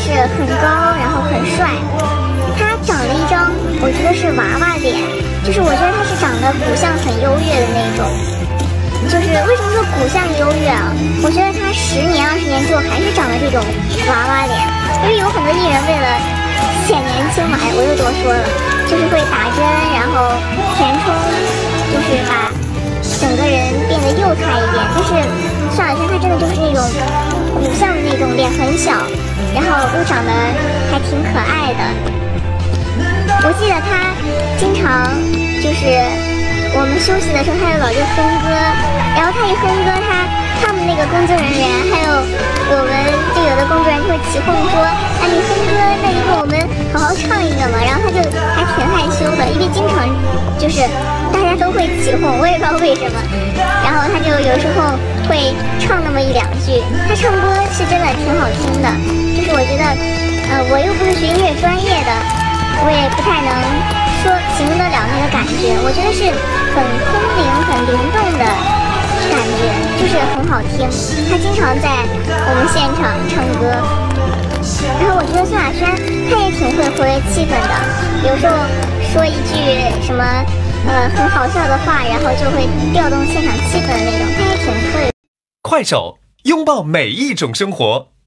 就是很高，然后很帅。他长了一张，我觉得是娃娃脸，就是我觉得他是长得骨相很优越的那种。就是为什么说骨相优越啊？我觉得他10年、20年之后还是长得这种娃娃脸，因为有很多艺人为了显年轻嘛，哎，我又多说了，就是会打针，然后填充，就是把整个人变得幼态一点。但是尚小轩他真的就是那种骨相的那种，脸很小，然后又长得还挺可爱的。我记得他经常就是我们休息的时候，他就老是哼歌，然后他一哼歌，他们那个工作人员还有我们就有的工作人员就会起哄说，啊你哼歌，那你给我们好好唱一个嘛。然后他就还挺害羞的，因为经常就是大家都会起哄，我也不知道为什么。然后他就有时候会唱那么1、2句，他唱歌是真的挺好听的。就是我觉得，我又不是学音乐专业的，我也不太能说形容得了那个感觉。我觉得是很空灵、很灵动的感觉，就是很好听。他经常在我们现场唱歌，然后我觉得宋亚轩他也挺会活跃气氛的，有时候说一句什么很好笑的话，然后就会调动现场气氛的那种，他也挺会。 快手，拥抱每一种生活。